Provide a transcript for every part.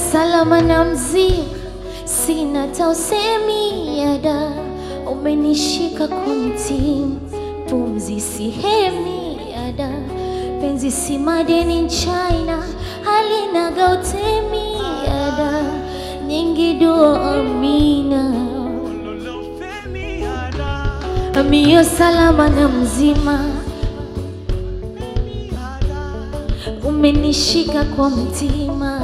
salama na mzima, sina tausemi yada. Umenishika kwa mtima, pumzi sihemi yada. Penzi si madeni China, halina gautemi yada. Nyingi dua amina, amio salama na mzima. Umenishika kwa mtima,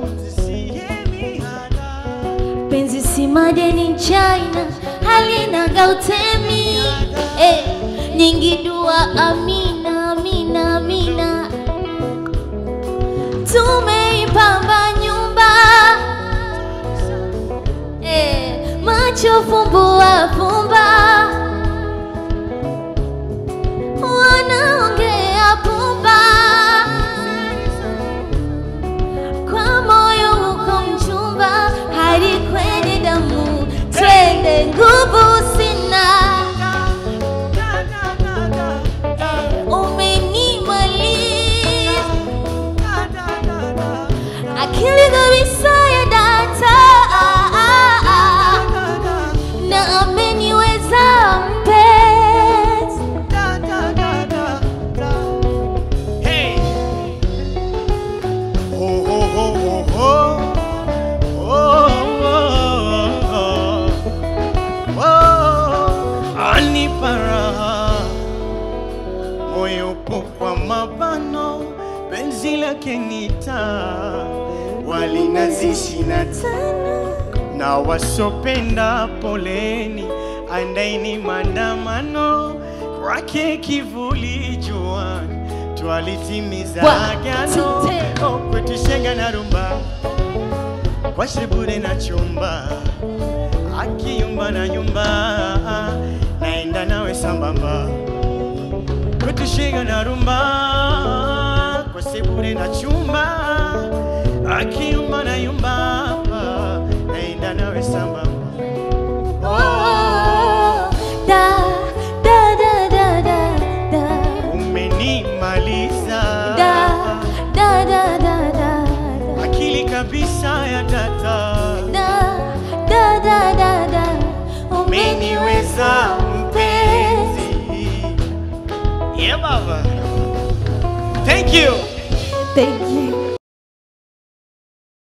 penzi si madeni China, halina gautemi. Nyingi dua amina, amina, amina. Tumeipamba nyumba, macho fumbua fumba, wanaongea pumba. Kwa moyo uko mchumba, hadi kwenye damu, twende nguvu sina. Umenimaliza akili kabisa ya data, na ameniweza mpenzi. Hey. Oh, oh, oh, oh, oh. Oh, oh, oh. Anipara moyo upo kwa mabano, penzi lake nita walinazishi na tana, na wasopenda poleni, andaini maandamano. Kwake kivuli juani, twalitimiza agano. Kwetu shenga na rumba, kwa shebure na chumba, akiyumba na nyumba, naenda nawe sambamba. Kwetu shenga na rumba, kwa shebure na chumba, akiyumba na nyumba, naenda nawe sambamba. Da da da da da da. Umenimaliza Da da da da da. akili kabisa ya tata. Da da da da da. Umeniweza mpenzi. Yeah, baba. Thank you. Thank you.